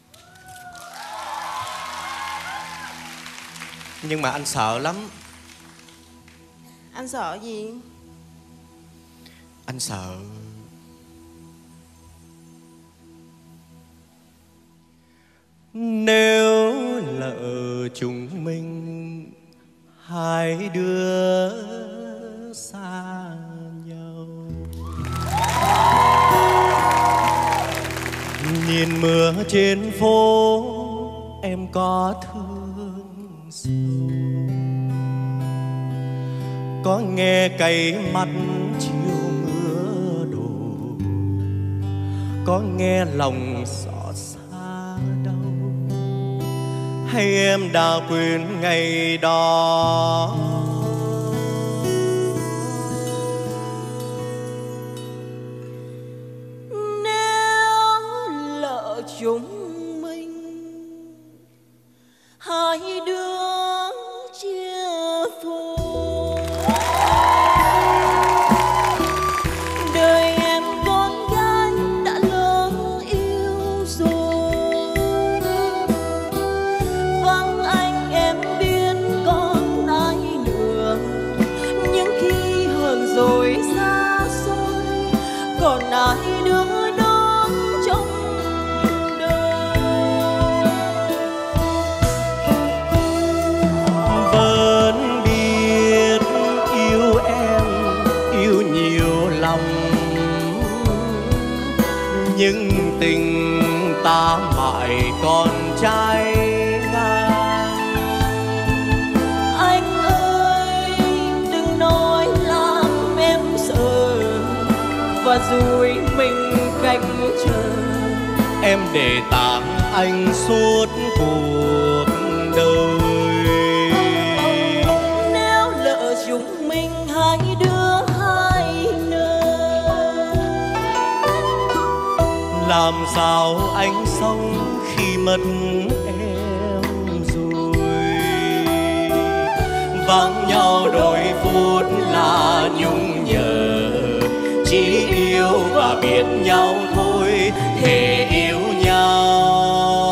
Nhưng mà anh sợ lắm. Anh sợ gì? Anh sợ... nếu lỡ chúng mình hai đứa xa nhau, nhìn mưa trên phố em có thương sâu, có nghe cay mắt chiều mưa đổ, có nghe lòng xót xa đau, hay em đã quên ngày đó. Nếu lỡ chúng mình hai đứa chia phôi, đời em con gái đã lỡ yêu rồi, vắng anh em biết còn ai nữa, nhưng khi hờn rồi xa xôi còn ai đưa đón trong đời. Vẫn biết yêu em yêu nhiều lòng, nhưng tình ta mãi còn trái ngang. Anh ơi đừng nói làm em sợ và dùi mình cách chờ. Em để tạm anh suốt cuộc đời. Nếu lỡ chúng mình hai đứa hai nơi, làm sao anh sống khi mất em rồi. Vắng nhau đôi phút là nhung nhớ, chỉ yêu và biết nhau thôi, thề yêu nhau,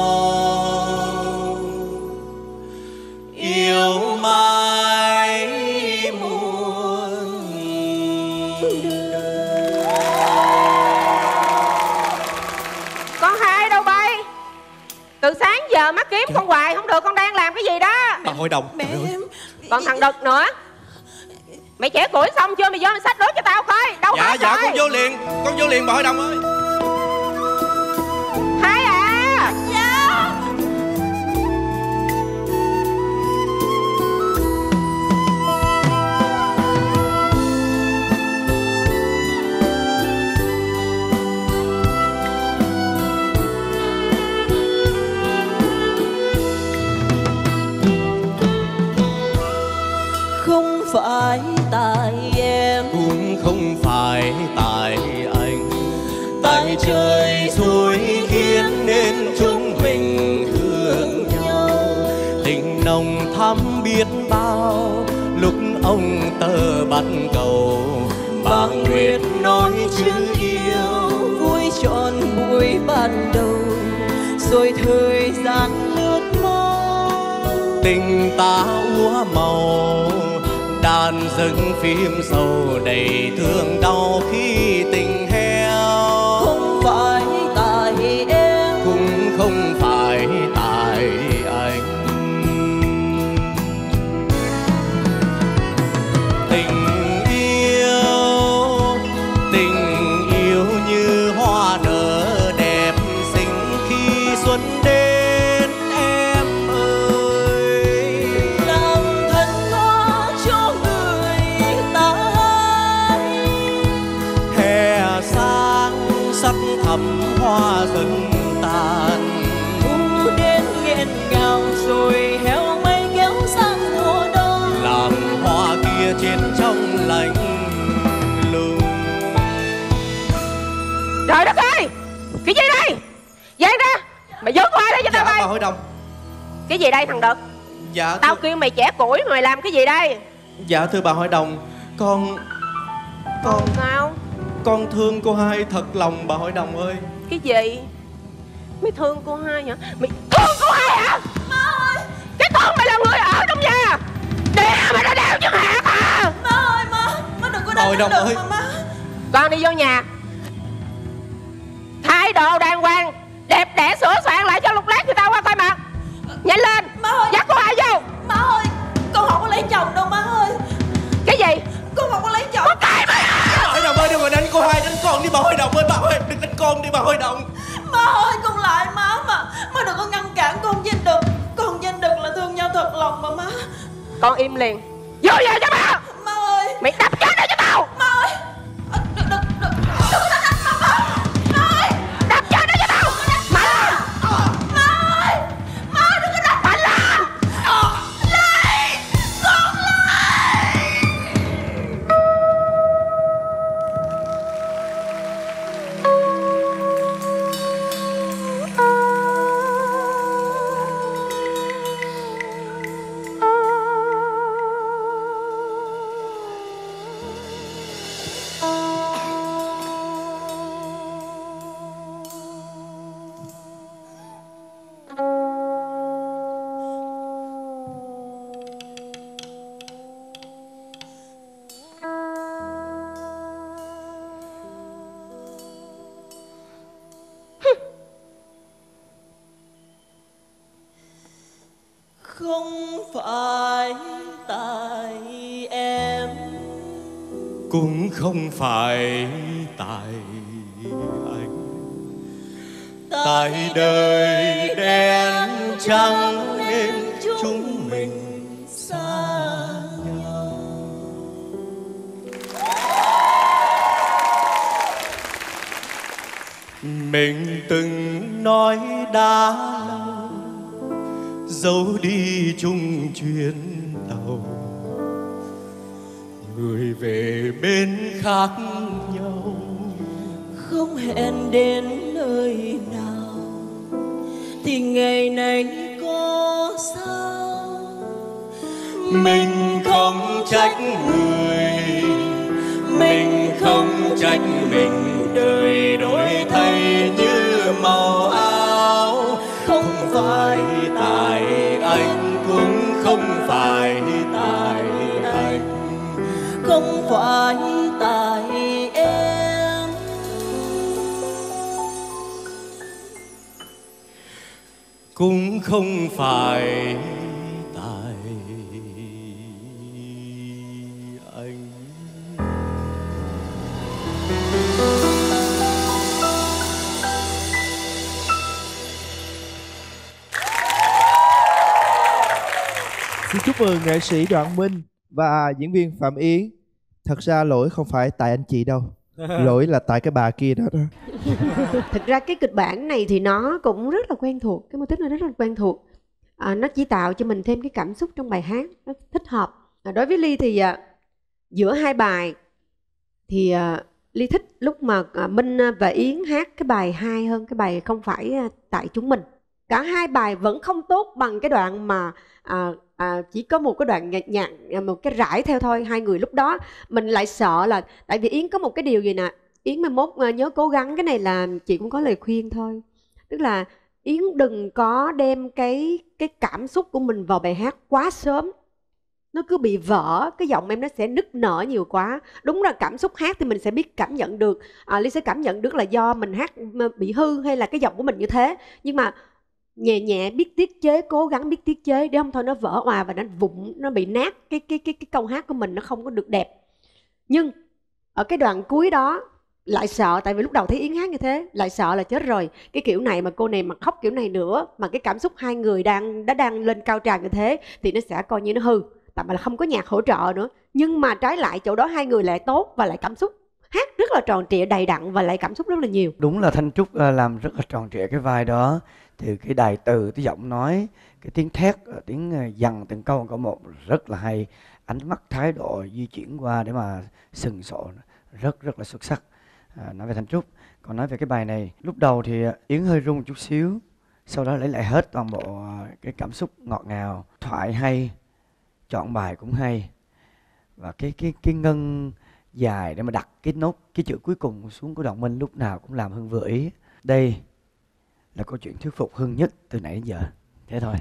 yêu mãi muôn đời. Con hai đâu bay? Từ sáng giờ mắt kiếm con hoài không được, con đang làm cái gì đó? Bà hội đồng. Mẹ em. Còn thằng Đực nữa. Mày chẻ củi xong chưa? Mày vô mày xách nước cho tao coi. Đâu Dạ hết dạ rồi? con vô liền, con vô liền bà hội đồng ơi. Hai à. Dạ. Không phải tại em, cũng không phải tại anh, tại trời xui khiến nên chúng mình thương nhau. Tình nồng thắm biết bao lúc ông tơ bắt cầu, bà Nguyệt nói chữ yêu vui trọn buổi ban đầu, rồi thời gian lướt mau. Tình ta úa màu, đàn dựng phim sầu đầy thương đau khi tình heo. Không phải tại em, cũng không phải tại anh. Tình yêu, tình yêu như hoa nở đẹp xinh khi xuân đến em ơi. Làm thân hoa cho người ta, hè sáng sắc thắm hoa dần tàn. Thu đến nghẹn ngào rồi héo mây kéo sang mùa đông, làm hoa kia trên trong lạnh lùng. Trời đất ơi, cái gì đây? Giang ra, mày vớt qua đây cho tao Dạ coi. bà hội đồng. Cái gì đây thằng Đực? Dạ Tao thưa, kêu mày chẻ củi mày làm cái gì đây? dạ thưa bà hội đồng, con con Sao? con thương cô hai thật lòng bà hội đồng ơi. Cái gì? Mày thương cô hai hả? Mày thương cô hai hả? Má ơi. Cái con mày là người ở trong nhà, đè mày đã đeo chân hạt à? Má ơi má, má đừng có đánh Hội đồng Đực ơi. mà má. Con đi vô nhà, thái độ đàng hoàng, đẹp đẽ sửa soạn lại cho lúc lát người ta qua coi mặt. Nhanh lên, Má ơi. dắt cô hai vô. Má ơi, con không có lấy chồng đâu má ơi. Cái gì? Con không có lấy chồng. Có cãi mày à? Bà hội đồng ơi, đừng có đánh cô hai, đánh con đi bà hội đồng ơi. Bà ơi, đừng đánh con đi bà hội đồng. Má ơi, con lại má mà. Má đừng có ngăn cản con với anh Đực. Con với anh Đực là thương nhau thật lòng mà má. Con im liền, vô về cho má. Má ơi. Mày đập chết đây cho tao. Má ơi. À, Đực, Đực, Đực. Đừng có đánh anh má, má. Má ơi. Đập chết đây cho tao. Mạnh lên. Má ơi. Má đừng có đánh. Mạnh lên. Lấy. Con lấy. Không phải tại em, cũng không phải tại anh, tại đời đen chẳng nên chúng mình xa nhau. Mình từng nói đã lâu dấu đi chung chuyến tàu, người về bên khác nhau, không hẹn đến nơi nào thì ngày này có sao. Mình không trách người, mình không trách mình, đời đổi thay như màu áo. Không phải tại anh, cũng không phải tại anh, không phải tại em. Cũng không phải tại anh. Xin chúc mừng nghệ sĩ Đoàn Minh và diễn viên Phạm Yến. Thật ra lỗi không phải tại anh chị đâu, lỗi là tại cái bà kia đó đó. Thực ra cái kịch bản này thì nó cũng rất là quen thuộc, cái mô típ này rất là quen thuộc. À, nó chỉ tạo cho mình thêm cái cảm xúc trong bài hát, nó thích hợp. À, đối với Ly thì à, giữa hai bài thì à, Ly thích lúc mà à, Minh và Yến hát cái bài hai hơn cái bài không phải à, tại chúng mình. Cả hai bài vẫn không tốt bằng cái đoạn mà à, à, chỉ có một cái đoạn nhạc, nhạc một cái rải theo thôi. Hai người lúc đó mình lại sợ là, tại vì Yến có một cái điều gì nè, Yến mai mốt nhớ cố gắng, cái này là chị cũng có lời khuyên thôi, tức là Yến đừng có đem cái cái cảm xúc của mình vào bài hát quá sớm, nó cứ bị vỡ, cái giọng em nó sẽ nức nở nhiều quá. Đúng là cảm xúc hát thì mình sẽ biết cảm nhận được, à, Ly sẽ cảm nhận được là do mình hát bị hư hay là cái giọng của mình như thế, nhưng mà nhẹ nhẹ biết tiết chế, cố gắng biết tiết chế để không thôi nó vỡ òa và nó vụn, nó bị nát cái cái cái cái câu hát của mình, nó không có được đẹp. Nhưng ở cái đoạn cuối đó lại sợ, tại vì lúc đầu thấy Yến hát như thế lại sợ là chết rồi, cái kiểu này mà cô này mà khóc kiểu này nữa, mà cái cảm xúc hai người đang đã đang lên cao trào như thế thì nó sẽ coi như nó hư, tại mà là không có nhạc hỗ trợ nữa. Nhưng mà trái lại chỗ đó hai người lại tốt và lại cảm xúc hát rất là tròn trịa, đầy đặn và lại cảm xúc rất là nhiều. Đúng là Thanh Trúc làm rất là tròn trịa cái vai đó, từ cái đài từ, cái giọng nói, cái tiếng thét, tiếng dằn từng câu câu một rất là hay, ánh mắt thái độ di chuyển qua để mà sừng sộ rất rất là xuất sắc. À, nói về Thanh Trúc, còn nói về cái bài này, lúc đầu thì Yến hơi run một chút xíu, sau đó lấy lại hết toàn bộ cái cảm xúc ngọt ngào, thoại hay, chọn bài cũng hay, và cái cái cái ngân dài để mà đặt cái nốt cái chữ cuối cùng xuống của Đoàn Minh lúc nào cũng làm Hưng vừa ý. Đây là câu chuyện thuyết phục Hưng nhất từ nãy đến giờ. Thế thôi.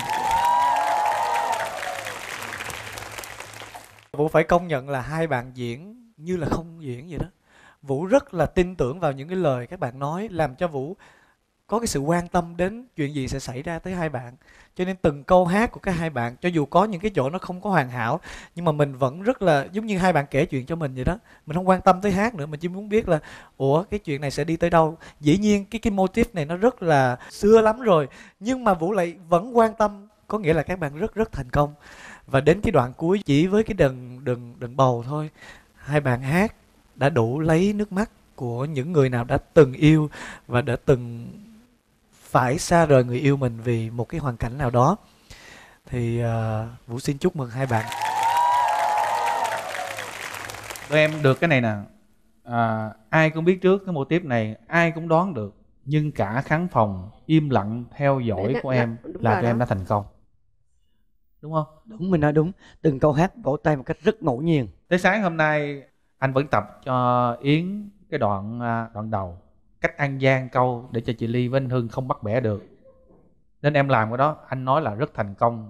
Vũ phải công nhận là hai bạn diễn như là không diễn vậy đó. Vũ rất là tin tưởng vào những cái lời các bạn nói, làm cho Vũ có cái sự quan tâm đến chuyện gì sẽ xảy ra tới hai bạn. Cho nên từng câu hát của các hai bạn, cho dù có những cái chỗ nó không có hoàn hảo, nhưng mà mình vẫn rất là giống như hai bạn kể chuyện cho mình vậy đó. Mình không quan tâm tới hát nữa, mình chỉ muốn biết là ủa cái chuyện này sẽ đi tới đâu. Dĩ nhiên cái cái mô típ này nó rất là xưa lắm rồi, nhưng mà Vũ lại vẫn quan tâm, có nghĩa là các bạn rất rất thành công. Và đến cái đoạn cuối chỉ với cái đờn đờn đờn bầu thôi, hai bạn hát đã đủ lấy nước mắt của những người nào đã từng yêu và đã từng phải xa rời người yêu mình vì một cái hoàn cảnh nào đó. Thì uh, Vũ xin chúc mừng hai bạn. Tụi em được cái này nè, à, ai cũng biết trước cái mô típ này, ai cũng đoán được, nhưng cả khán phòng im lặng theo dõi của em là tụi em đã thành công, đúng không? Đúng, mình nói đúng. Từng câu hát vỗ tay một cách rất ngẫu nhiên. Tới sáng hôm nay anh vẫn tập cho Yến cái đoạn đoạn đầu, cách ăn gian câu để cho chị Ly với anh Hưng không bắt bẻ được, nên em làm cái đó anh nói là rất thành công.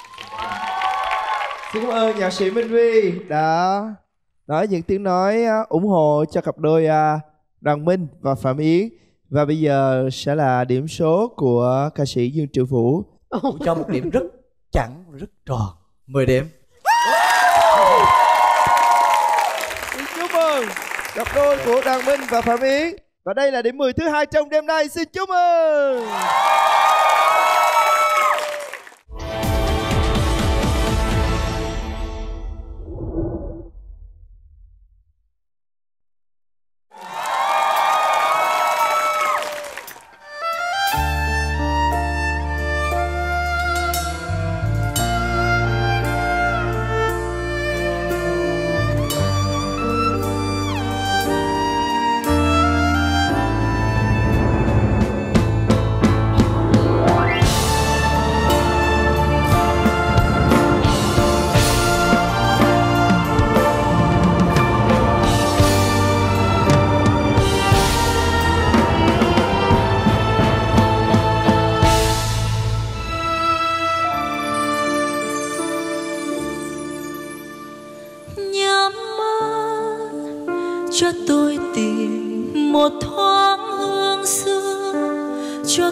Xin cảm ơn nhạc sĩ Minh Huy đã nói những tiếng nói ủng hộ cho cặp đôi Đoàn Minh và Phạm Yến. Và bây giờ sẽ là điểm số của ca sĩ Dương Triệu Vũ. Vũ cho một điểm rất chẵn, rất tròn, mười điểm. Xin chúc mừng cặp đôi của Đoàn Minh và Phạm Yến. Và đây là điểm mười thứ hai trong đêm nay. Xin chúc mừng.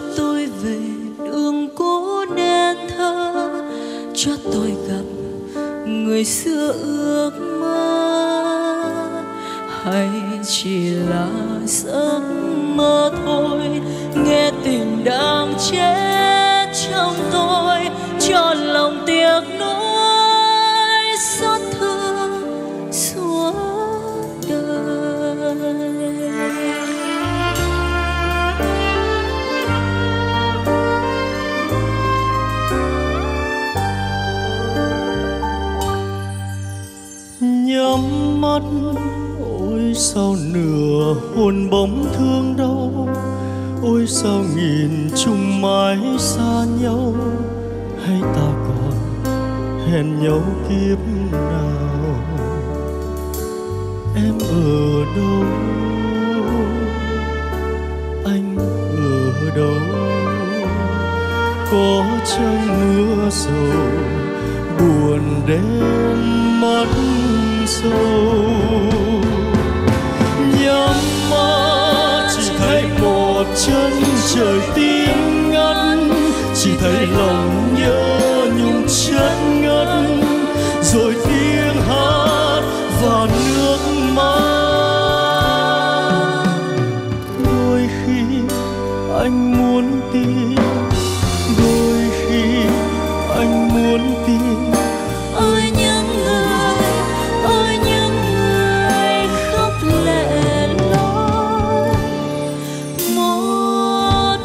tôi về đường cũ nên thơ, cho tôi gặp người xưa ước mơ. Hay chỉ là giấc mơ thôi, nghe tình đang chết trong tôi, cho lòng tiếc nuối xót thương suốt đời. Nhắm mắt ôi sao nửa hồn bóng thương đau, ôi sao nghìn chung mãi xa nhau, hay ta còn hẹn nhau kiếp nào. Em ở đâu, anh ở đâu, có chăng mưa dầu buồn đêm mắt sâu. Nhắm mắt chỉ thấy một chân trời tim ngắt, chỉ thấy lòng nhớ nhung chất ngất, rồi tiếng hát và nước mắt. Đôi khi anh muốn tin, đôi khi anh muốn tin. Ôi những người, ôi những người khóc lệ loi một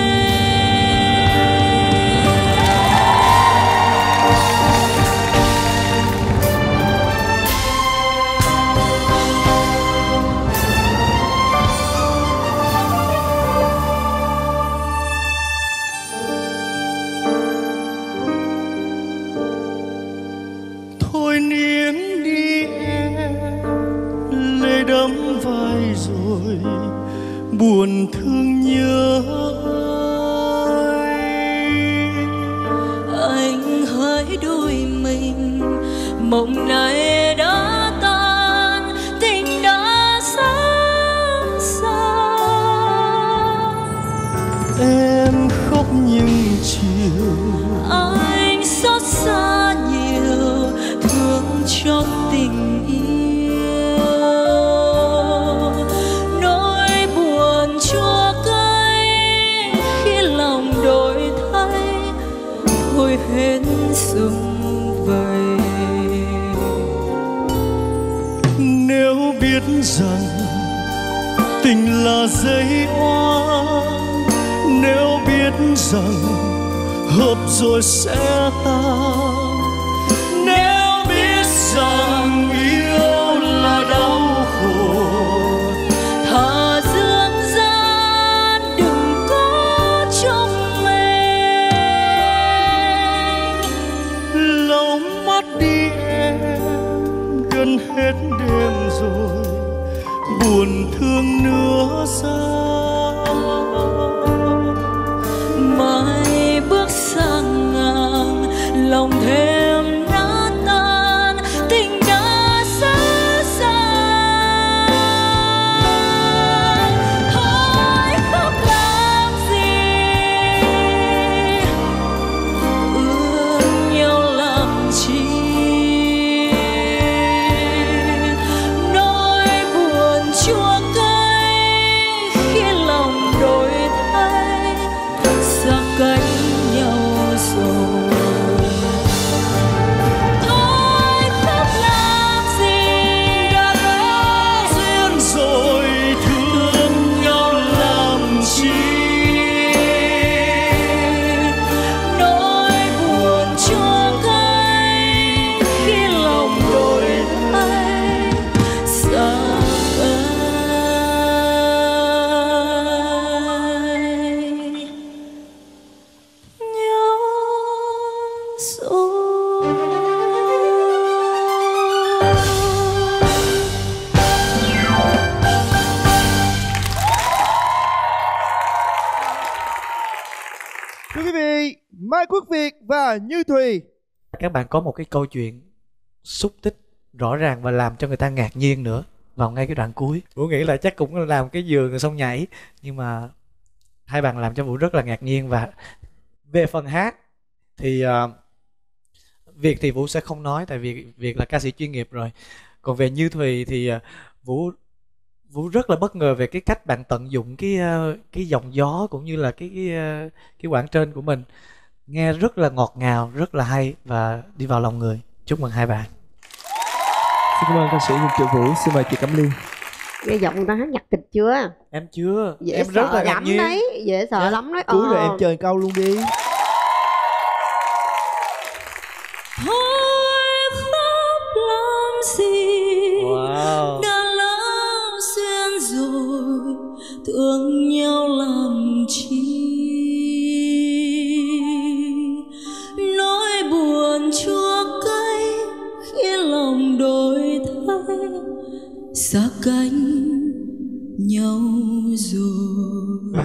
Thôi nín đi em, lệ đẫm vai rồi buồn thương nhớ. anh hỡi đôi mình, mộng này đã tan, tình đã xa xa. Em khóc nhưng chiều, Anh xót xa nhiều, thương trong tình yêu. Nỗi buồn chua cay khi lòng đổi thay, hồi hết sum vầy. nếu biết rằng tình là dây hoa, nếu biết rằng hợp rồi sẽ tan, nếu biết rằng yêu là đau khổ, thà dương gian đừng có trong mình. lau mắt đi em, gần hết đêm rồi buồn thương nữa sao. Mai bước sang ngang, lòng thêm nát tan, tình đã xa xa. Thôi khóc làm gì, ước nhau làm chi. Nỗi buồn chua cay khi lòng đổi thay, xa cách nhau rồi. Thôi khóc làm gì, đã lỡ duyên rồi thương nhau làm chi. nỗi buồn chua cay khi lòng đổi thay, xa cách nhau rồi. Thưa quý vị, Mai Quốc Việt và Như Thùy. Các bạn có một cái câu chuyện xúc tích rõ ràng và làm cho người ta ngạc nhiên nữa vào ngay cái đoạn cuối. Vũ nghĩ là chắc cũng làm cái giường rồi xong nhảy, nhưng mà hai bạn làm cho Vũ rất là ngạc nhiên. Và về phần hát thì uh, Việt thì Vũ sẽ không nói, tại vì Việt là ca sĩ chuyên nghiệp rồi. Còn về Như Thùy thì uh, Vũ Vũ rất là bất ngờ về cái cách bạn tận dụng cái uh, cái dòng gió cũng như là cái cái, uh, cái quãng trên của mình, nghe rất là ngọt ngào, rất là hay và đi vào lòng người. Chúc mừng hai bạn. Xin cảm ơn ca sĩ Triệu Vũ. Xin mời chị Cẩm Ly. Nghe giọng người ta hát nhạc kịch chưa? Em chưa. Dễ em sợ rất là ngạc lắm nhiên đấy, dễ sợ Dạ. lắm đấy. Cuối ờ. rồi em chơi câu luôn đi. Thôi khóc làm gì, wow. đã lỡ duyên rồi, thương nhau làm chi. Nỗi buồn chua cay khi lòng đổi thay, xa cánh nhau rồi.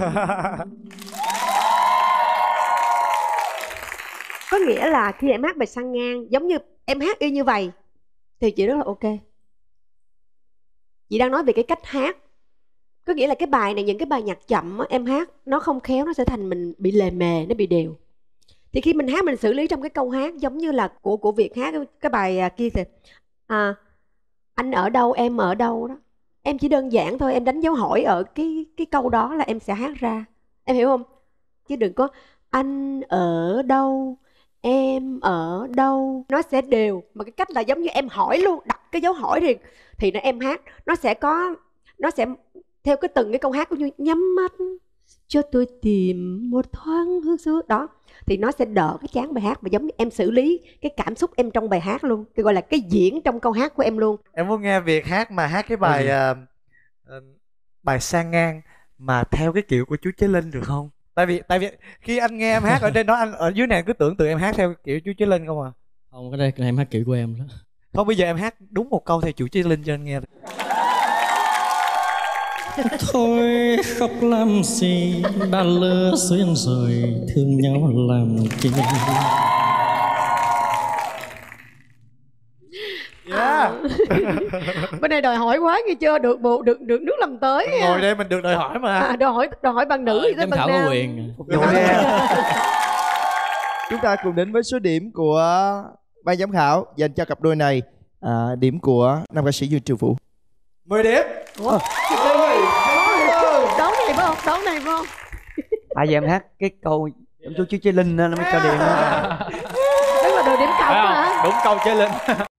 Có nghĩa là khi em hát bài Sang Ngang, giống như em hát y như vậy thì chị rất là ok. Chị đang nói về cái cách hát. Có nghĩa là cái bài này, những cái bài nhạc chậm á, em hát nó không khéo, nó sẽ thành mình bị lề mề, nó bị đều. Thì khi mình hát mình xử lý trong cái câu hát giống như là của của Việt hát cái bài kia thì à, anh ở đâu em ở đâu đó. Em chỉ đơn giản thôi, em đánh dấu hỏi ở cái cái câu đó là em sẽ hát ra. Em hiểu không? Chứ đừng có anh ở đâu em ở đâu, nó sẽ đều. Mà cái cách là giống như em hỏi luôn, đặt cái dấu hỏi thì thì nó em hát nó sẽ có, nó sẽ theo cái từng cái câu hát, cũng như nhắm mắt cho tôi tìm một thoáng hương xưa đó, thì nó sẽ đỡ cái chán bài hát, mà giống như em xử lý cái cảm xúc em trong bài hát luôn, cái gọi là cái diễn trong câu hát của em luôn. Em muốn nghe Việt hát mà hát cái bài uh, uh, bài Sang Ngang mà theo cái kiểu của chú Chế Linh được không? Tại vì tại vì khi anh nghe em hát ở trên đó, anh ở dưới này cứ tưởng tượng em hát theo kiểu chú Chế Linh không à? Không, cái đây cái này em hát kiểu của em đó. Không, bây giờ em hát đúng một câu theo chú Chế Linh cho anh nghe. Thôi khóc làm gì, đã lỡ duyên rồi, thương nhau làm chi. Yeah. Bên này đòi hỏi quá nghe chưa, được bộ được được nước làm tới. Ngồi đây mình được đòi hỏi mà. À, đòi hỏi đòi hỏi bằng nữ gì tới Giám bằng khảo nam. có quyền. Chúng ta cùng đến với số điểm của ban giám khảo dành cho cặp đôi này. À, điểm của nam ca sĩ Dương Triệu Vũ. mười điểm. Ủa? Đón này phải không? Đón này phải không? Tại vì em hát cái câu giống chú Chế Linh nó mới cho điểm. Đấy là đồ điểm cộng hả? Đúng câu Chế Linh.